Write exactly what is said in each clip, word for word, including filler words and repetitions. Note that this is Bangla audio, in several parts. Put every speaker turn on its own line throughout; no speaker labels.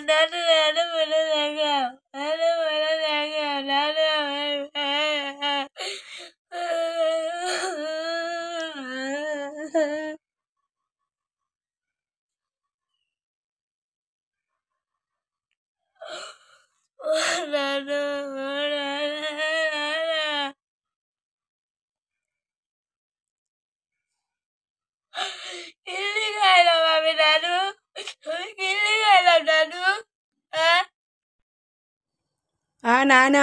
নানু নানু বলে দেখাও নানু বলে দেখাও নানু নানু কিল্লি খাইলাম আমি নানু আমি কিল্লি খাইলাম নানু হ্যাঁ
আ নানু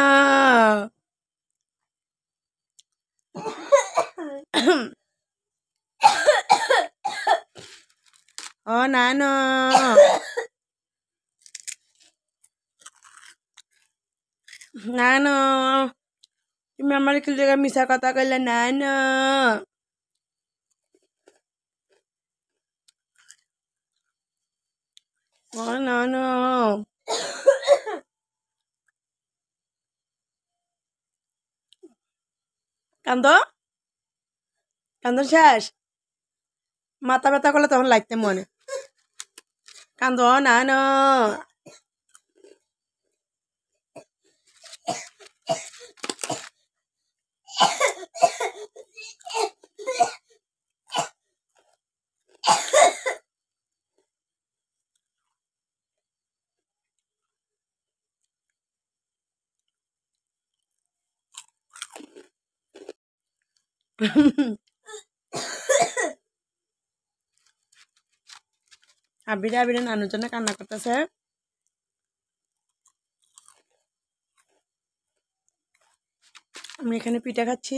ও নানু নানু তুমি আমার কি জায়গা মিশা কথা কইলে নানু ও নানু কান্দ কান্দ শেষ মাথা ব্যথা করলে তখন লাগতে মনে কান্দ নানু আবিরে আবিরে নানুর জন্য কান্না করতেছে আমি এখানে পিঠা খাচ্ছি